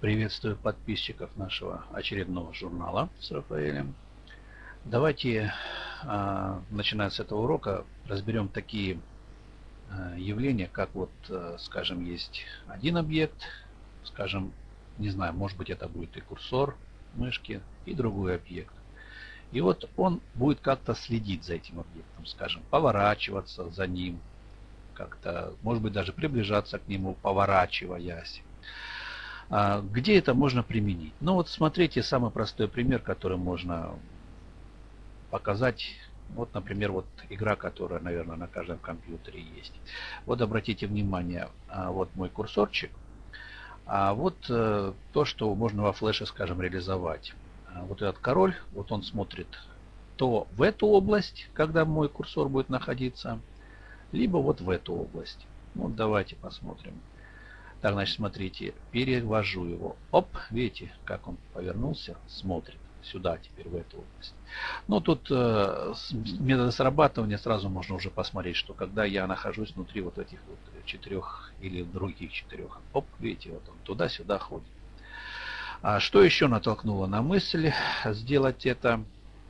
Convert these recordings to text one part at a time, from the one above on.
Приветствую подписчиков нашего очередного журнала с Рафаэлем. Давайте, начиная с этого урока, разберем такие явления, как скажем, есть один объект, скажем, не знаю, может быть это будет и курсор мышки, и другой объект. И вот он будет как-то следить за этим объектом, скажем, поворачиваться за ним, как-то, может быть, даже приближаться к нему, поворачиваясь. Где это можно применить? Ну вот смотрите, самый простой пример, который можно показать. Вот, например, вот игра, которая, наверное, на каждом компьютере есть. Вот обратите внимание, вот мой курсорчик. А вот то, что можно во флеше, скажем, реализовать. Вот этот король, вот он смотрит то в эту область, когда мой курсор будет находиться, либо вот в эту область. Вот давайте посмотрим. Так, значит, смотрите, перевожу его. Оп, видите, как он повернулся, смотрит сюда теперь, в эту область. Но тут с метода срабатывания сразу можно уже посмотреть, что когда я нахожусь внутри вот этих вот 4 или других 4, оп, видите, вот он туда-сюда ходит. А что еще натолкнуло на мысль сделать это?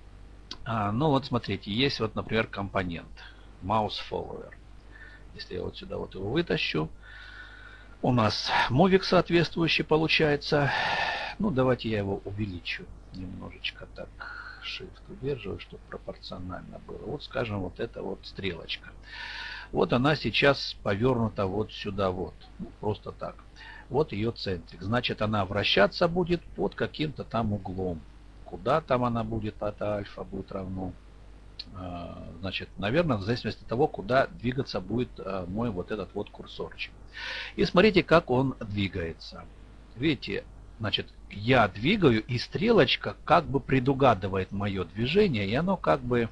Ну вот смотрите, есть вот, например, компонент Mouse Follower. Если я вот сюда вот его вытащу, у нас мувик соответствующий получается. Ну, давайте я его увеличу немножечко так. Shift удерживаю, чтобы пропорционально было. Вот, скажем, вот эта вот стрелочка. Вот она сейчас повернута вот сюда вот. Ну, просто так. Вот ее центрик. Значит, она вращаться будет под каким-то там углом. Куда там она будет, это альфа будет равно. Значит, наверное, в зависимости от того, куда двигаться будет мой вот этот вот курсорчик. И смотрите, как он двигается. Видите, значит, я двигаю, и стрелочка как бы предугадывает мое движение, и оно как бы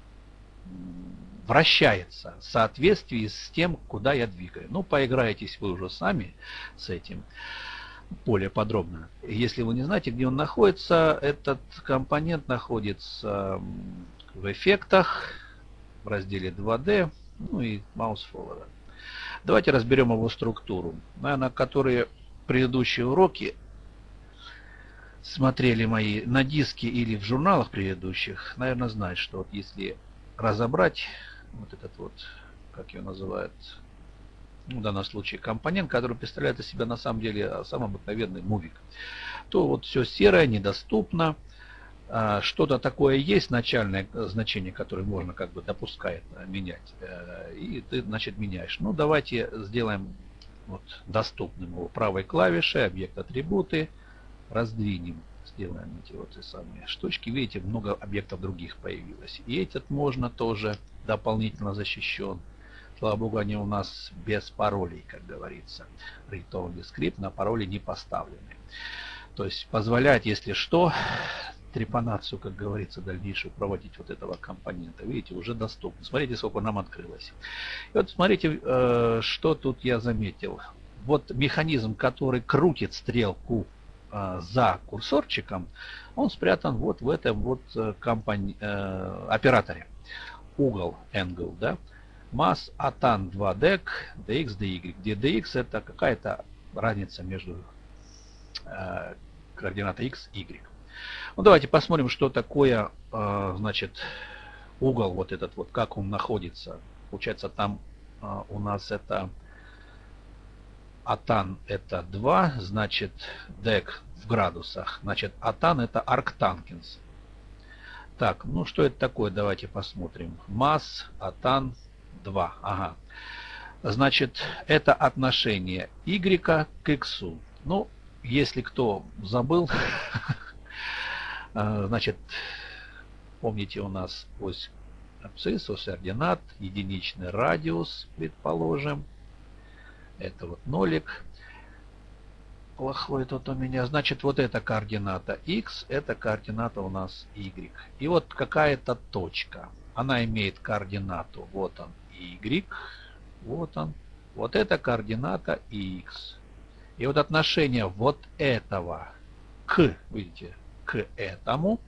вращается в соответствии с тем, куда я двигаю. Ну, поиграетесь вы уже сами с этим более подробно. Если вы не знаете, где он находится, этот компонент находится в эффектах, в разделе 2D, ну и Mouse Follower. Давайте разберем его структуру. Наверное, которые предыдущие уроки смотрели мои на диске или в журналах предыдущих, наверное, знают, что вот если разобрать вот этот вот, как его называют, в данном случае компонент, который представляет из себя на самом деле самый обыкновенный мувик, то вот все серое, недоступно. Что-то такое есть, начальное значение, которое можно как бы допускает менять, и ты, значит, меняешь. Ну, давайте сделаем вот доступным его правой клавишей, объект атрибуты, раздвинем, сделаем эти вот и самые штучки. Видите, много объектов других появилось. И этот можно тоже дополнительно защищен. Слава богу, они у нас без паролей, как говорится. Read-only script, на пароли не поставлены. То есть позволяет, если что, трепанацию, как говорится, дальнейшую проводить вот этого компонента. Видите, уже доступно. Смотрите, сколько нам открылось. И вот смотрите, что тут я заметил. Вот механизм, который крутит стрелку за курсорчиком, он спрятан вот в этом вот операторе. Угол, angle, да. Mass, atan 2dec, dx, dy, где dx это какая-то разница между координатой x и y. Ну, давайте посмотрим, что такое, значит, угол вот этот вот, как он находится. Получается, там у нас это атан это 2, значит, dec в градусах. Значит, атан это арктангенс. Так, ну что это такое, давайте посмотрим. Масс, атан 2. Ага. Значит, это отношение y к x. Ну, если кто забыл, значит, помните, у нас ось абсцисс, ось ординат, единичный радиус, предположим. Это вот нолик. Плохой тут у меня. Значит, вот эта координата x, это координата у нас y. И вот какая-то точка. Она имеет координату. Вот он, y. Вот он. Вот это координата x. И вот отношение вот этого к, видите, к этому.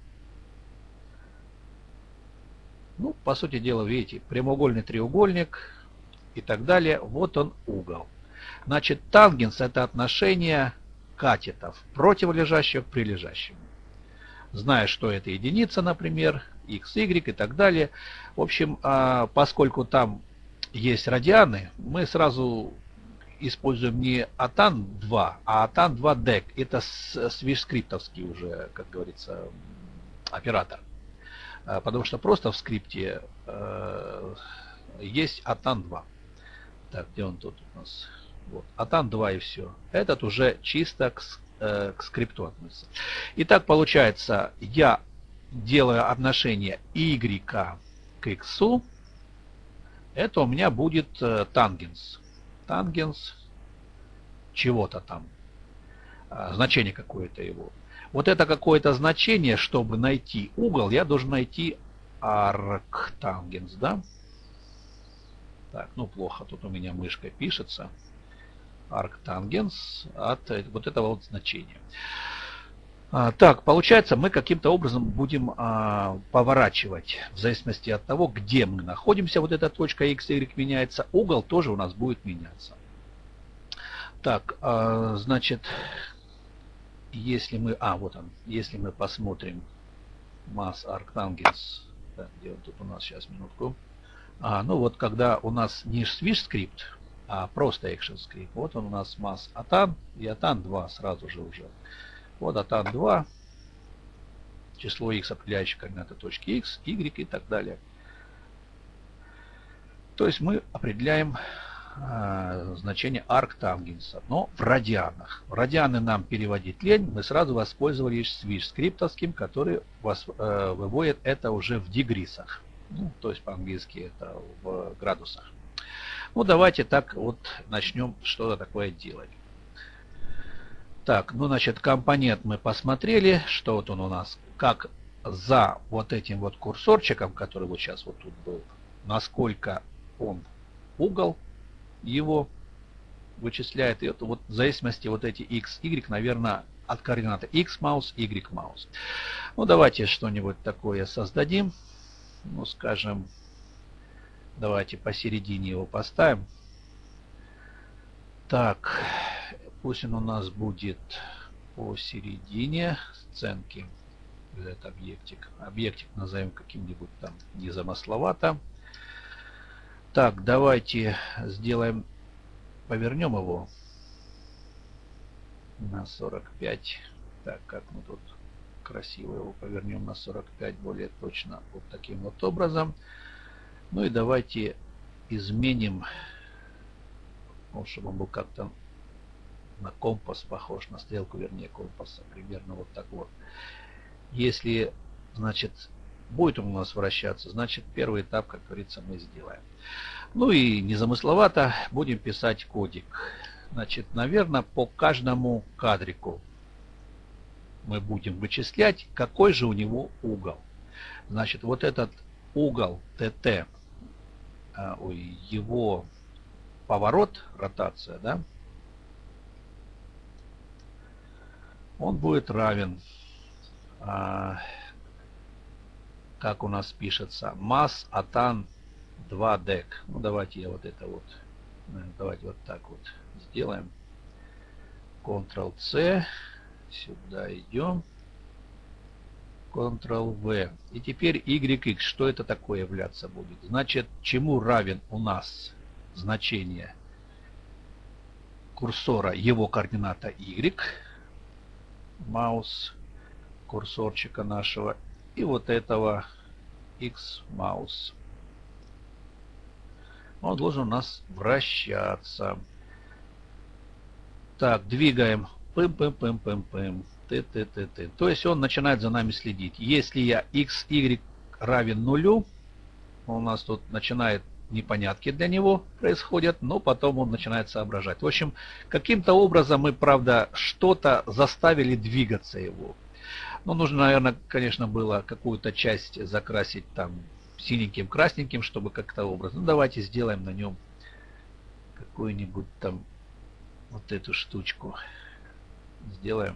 Ну, по сути дела, видите, прямоугольный треугольник и так далее. Вот он угол. Значит, тангенс это отношение катетов противолежащего к прилежащему. Зная, что это единица, например, x, y и так далее. В общем, поскольку там есть радианы, мы сразу используем не atan2, а atan2dec. Это свиш-скриптовский уже, как говорится, оператор. Потому что просто в скрипте есть atan2. Так, где он тут у нас? Вот, atan2 и все. Этот уже чисто к скрипту относится. Итак, получается, я делаю отношение y к x. Это у меня будет тангенс. Тангенс чего-то там. Значение какое-то его. Вот это какое-то значение, чтобы найти угол, я должен найти арктангенс, да? Так, ну плохо, тут у меня мышкой пишется. Арктангенс от вот этого вот значения. Так, получается, мы каким-то образом будем поворачивать, в зависимости от того, где мы находимся, вот эта точка x, y меняется, угол тоже у нас будет меняться. Так, значит, если мы, вот он, если мы посмотрим mass arctangents, так, где он тут у нас, сейчас, минутку. Ну вот, когда у нас не switch скрипт, а просто action скрипт, вот он у нас mass atan и atan2 сразу же уже. Вот atan2, число x, определяющее координаты точки x, y и так далее. То есть мы определяем значение арктангенса, но в радианах. В радианы нам переводить лень, мы сразу воспользовались switch скриптовским, который выводит это уже в дегрисах. Ну, то есть по-английски это в градусах. Ну, давайте так вот начнем что-то такое делать. Так, ну, значит, компонент мы посмотрели, что вот он у нас, как за вот этим вот курсорчиком, который вот сейчас вот тут был, насколько он угол его вычисляет. И это вот в зависимости вот эти x, y, наверное, от координаты x маус, y маус. Ну, давайте что-нибудь такое создадим. Ну, скажем, давайте посередине его поставим. Так, пусть он у нас будет посередине сценки. Этот объектик. Объектик назовем каким-нибудь там незамысловато. Так, давайте сделаем, повернем его на 45. Так, как мы тут красиво его повернем на 45, более точно, вот таким вот образом. Ну и давайте изменим, чтобы он был как-то на компас похож, на стрелку, вернее, компаса, примерно вот так вот. Если, значит, будет он у нас вращаться, значит, первый этап, как говорится, мы сделаем. Ну и незамысловато будем писать кодик. Значит, наверное, по каждому кадрику мы будем вычислять, какой же у него угол. Значит, вот этот угол ТТ, его поворот, ротация, да, он будет равен, как у нас пишется, mass atan 2dec. Ну, давайте я вот это вот, давайте вот так вот сделаем. Ctrl-C, сюда идем. Ctrl-V. И теперь YX, что это такое являться будет? Значит, чему равен у нас значение курсора, его координата Y, маус курсорчика нашего, и вот этого X маус. Он должен у нас вращаться. Так, двигаем. Пым-пым-пым-пым-пым. Ты. То есть он начинает за нами следить. Если я x, y равен нулю, у нас тут начинает непонятки для него происходят, но потом он начинает соображать. В общем, каким-то образом мы, правда, что-то заставили двигаться его. Ну, нужно, наверное, конечно, было какую-то часть закрасить там синеньким, красненьким, чтобы как-то образом. Ну, давайте сделаем на нем какую-нибудь там вот эту штучку. Сделаем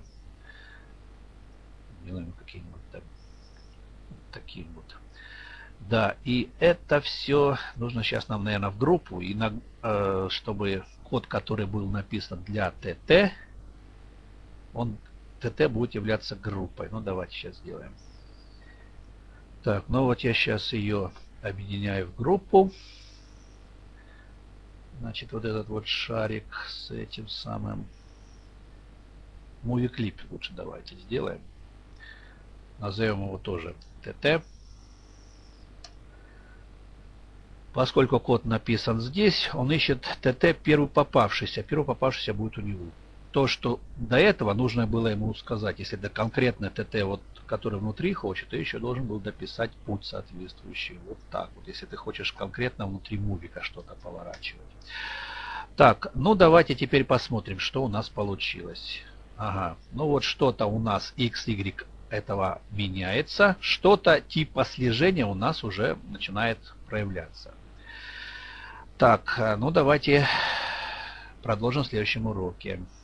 какие-нибудь там такие вот. Да, и это все нужно сейчас нам, наверное, в группу, и чтобы код, который был написан для ТТ, ТТ будет являться группой. Ну, давайте сейчас сделаем. Так, ну вот я сейчас ее объединяю в группу. Значит, вот этот вот шарик с этим самым Movie Clip лучше давайте сделаем. Назовем его тоже ТТ. Поскольку код написан здесь, он ищет ТТ первый попавшийся. Первый попавшийся будет у него. То, что до этого нужно было ему сказать, если это конкретно ТТ, вот, который внутри хочет, ты еще должен был дописать путь соответствующий. Вот так вот, если ты хочешь конкретно внутри мувика что-то поворачивать. Так, ну давайте теперь посмотрим, что у нас получилось. Ага, ну вот что-то у нас X, Y этого меняется, что-то типа слежения у нас уже начинает проявляться. Так, ну давайте продолжим в следующем уроке.